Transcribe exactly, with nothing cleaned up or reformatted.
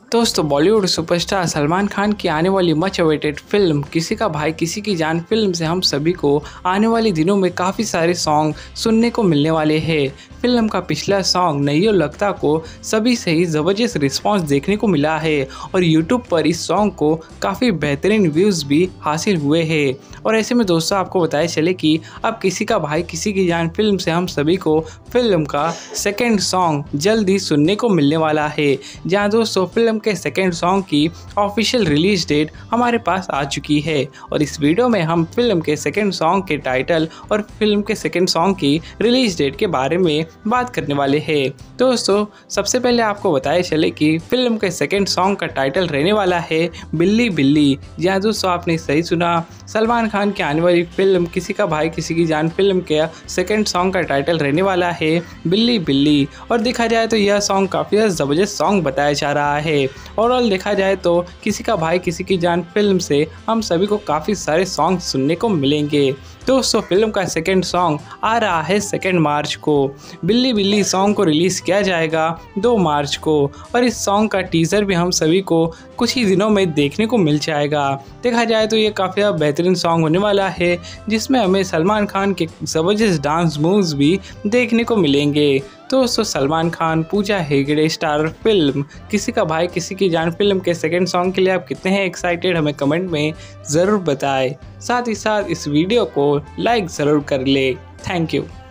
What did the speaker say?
दोस्तों, बॉलीवुड सुपरस्टार सलमान खान की आने वाली much awaited film Kisi Ka भाई किसी की जान फिल्म से हम सभी को आने वाले दिनों में काफ़ी सारे सॉन्ग सुनने को मिलने वाले हैं। फिल्म का पिछला सॉन्ग नैयो लगता को सभी से ही ज़बरदस्त रिस्पांस देखने को मिला है और यूट्यूब पर इस सॉन्ग को काफ़ी बेहतरीन व्यूज़ भी हासिल हुए हैं। और ऐसे में दोस्तों, आपको बताया चले कि अब किसी का भाई किसी की जान फिल्म से हम सभी को फिल्म का सेकेंड सॉन्ग जल्द ही सुनने को मिलने वाला है। जहाँ दोस्तों फिल्म के सेकेंड सॉन्ग की ऑफिशियल रिलीज डेट हमारे पास आ चुकी है और इस वीडियो में हम फिल्म के सेकेंड सॉन्ग के टाइटल और फिल्म के सेकेंड सॉन्ग की रिलीज डेट के बारे में बात करने वाले हैं। दोस्तों, सबसे पहले आपको बताया चले कि फिल्म के सेकेंड सॉन्ग का टाइटल रहने वाला है बिल्ली बिल्ली। जहाँ दोस्तों आपने सही सुना, सलमान खान की आने वाली फिल्म किसी का भाई किसी की जान फिल्म के सेकेंड सॉन्ग का टाइटल रहने वाला है बिल्ली बिल्ली। और देखा जाए तो यह सॉन्ग काफ़ी ज़बरदस्त सॉन्ग बताया जा रहा है। ओवरऑल देखा जाए तो किसी का भाई किसी की जान फिल्म से हम सभी को काफ़ी सारे सॉन्ग सुनने को मिलेंगे। दोस्तों, फिल्म का सेकेंड सॉन्ग आ रहा है सेकेंड मार्च को। बिल्ली बिल्ली सॉन्ग को रिलीज़ किया जाएगा दो मार्च को और इस सॉन्ग का टीज़र भी हम सभी को कुछ ही दिनों में देखने को मिल जाएगा। देखा जाए तो ये काफ़ी बेहतरीन सॉन्ग होने वाला है जिसमें हमें सलमान खान के ज़बरदस्त डांस मूव्स भी देखने को मिलेंगे। दोस्तों, सलमान खान, पूजा हेगड़े स्टार फिल्म किसी का भाई किसी की जान फिल्म के सेकेंड सॉन्ग के लिए आप कितने हैं एक्साइटेड, हमें कमेंट में ज़रूर बताएं। साथ ही साथ इस वीडियो को लाइक ज़रूर कर ले। Thank you.